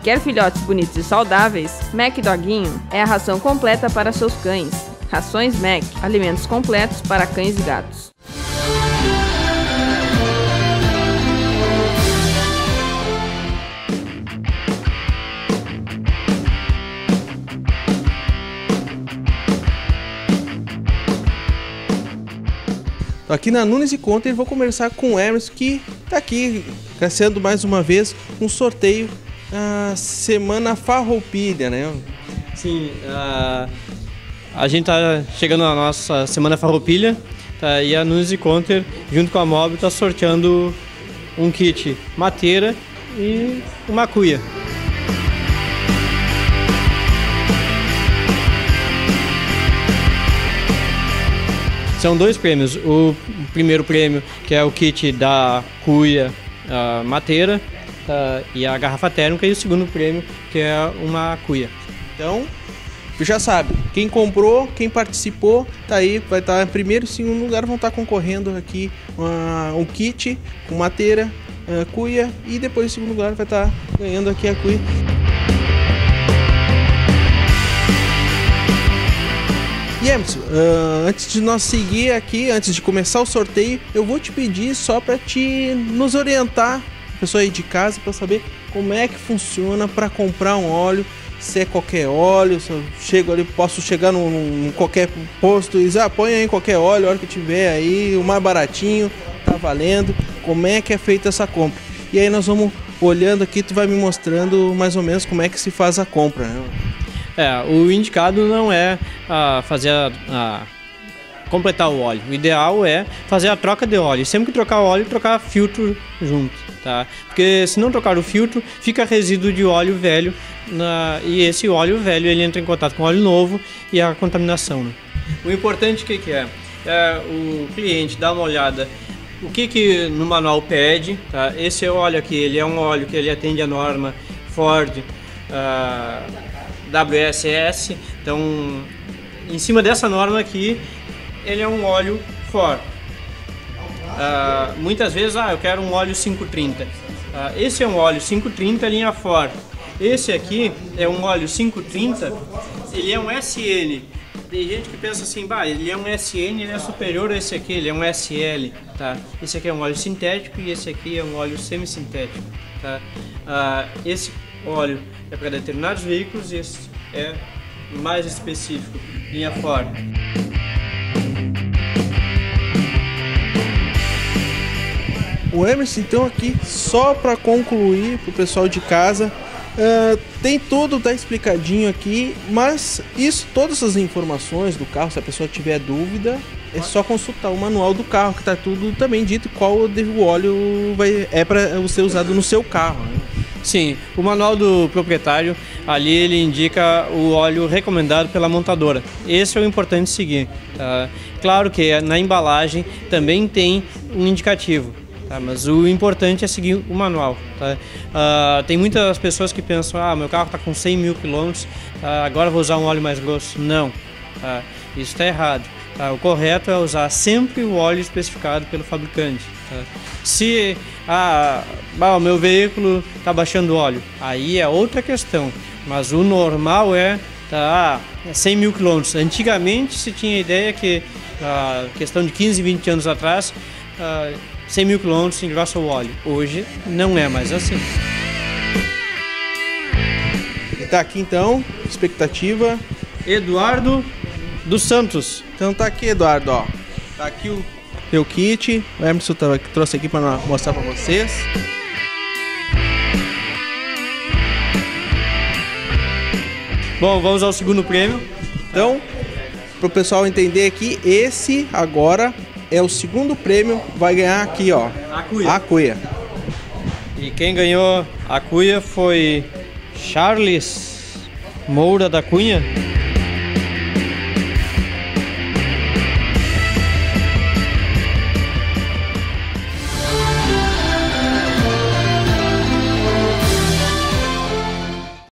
Quer filhotes bonitos e saudáveis? Mac Doguinho é a ração completa para seus cães. Rações Mac, alimentos completos para cães e gatos. Aqui na Nunes e Conter vou conversar com o Emerson, que está aqui sendo mais uma vez um sorteio a Semana Farroupilha, né? Sim, a gente está chegando na nossa Semana Farroupilha, tá? E a Nunes e Conter, junto com a Mob, está sorteando um kit mateira e uma cuia. São dois prêmios. O primeiro prêmio, que é o kit da cuia mateira e a garrafa térmica, e o segundo prêmio, que é uma cuia. Então, já sabe, quem comprou, quem participou, tá aí, vai estar em primeiro e segundo lugar, vão estar concorrendo aqui um kit com mateira, cuia, e depois em segundo lugar vai estar ganhando aqui a cuia. E Emerson, antes de nós seguir aqui, antes de começar o sorteio, eu vou te pedir só para te nos orientar, pessoa aí de casa, para saber como é que funciona para comprar um óleo, se é qualquer óleo, se eu chego ali, posso chegar num qualquer posto e dizer, põe aí qualquer óleo, a hora que tiver aí, o mais baratinho, tá valendo, como é que é feita essa compra. E aí nós vamos olhando aqui, tu vai me mostrando mais ou menos como é que se faz a compra, né? O indicado não é completar o óleo. O ideal é fazer a troca de óleo. Sempre que trocar o óleo, trocar filtro junto, tá? Porque se não trocar o filtro, fica resíduo de óleo velho e esse óleo velho ele entra em contato com o óleo novo e a contaminação, né? O importante que é o cliente dar uma olhada o que no manual pede, tá? Esse óleo aqui, ele é um óleo que ele atende a norma Ford WSS, então em cima dessa norma aqui ele é um óleo Ford. Muitas vezes eu quero um óleo 530, esse é um óleo 530 linha Ford. Esse aqui é um óleo 530, ele é um SN. Tem gente que pensa assim, ele é um SN, ele é superior a esse aqui, ele é um SL, tá? Esse aqui é um óleo sintético e esse aqui é um óleo semissintético, tá? Esse óleo é para determinados veículos e esse é mais específico, linha Ford. O Emerson, então, aqui, só para concluir para o pessoal de casa, tem tudo, tá explicadinho aqui, mas todas as informações do carro, se a pessoa tiver dúvida, é só consultar o manual do carro, que tá tudo também dito qual o óleo é para ser usado no seu carro, né? Sim, o manual do proprietário, ali ele indica o óleo recomendado pela montadora. Esse é o importante seguir, tá? Claro que na embalagem também tem um indicativo, tá? Mas o importante é seguir o manual, tá? Tem muitas pessoas que pensam, meu carro está com 100 mil quilômetros, agora vou usar um óleo mais grosso. Não, tá? Isso está errado. O correto é usar sempre o óleo especificado pelo fabricante, tá? Se o meu veículo está baixando óleo, aí é outra questão, mas o normal é 100 mil quilômetros. Antigamente se tinha a ideia que, questão de 15, 20 anos atrás, 100 mil quilômetros engrossa o óleo. Hoje não é mais assim. E tá aqui então, expectativa. Eduardo dos Santos. Então tá aqui, Eduardo, ó. Tá aqui o teu kit. O Emerson trouxe aqui para mostrar para vocês. Bom, vamos ao segundo prêmio. Então, para o pessoal entender aqui, esse agora é o segundo prêmio. Vai ganhar aqui, ó, a cuia. E quem ganhou a cuia foi Charles Moura da Cunha.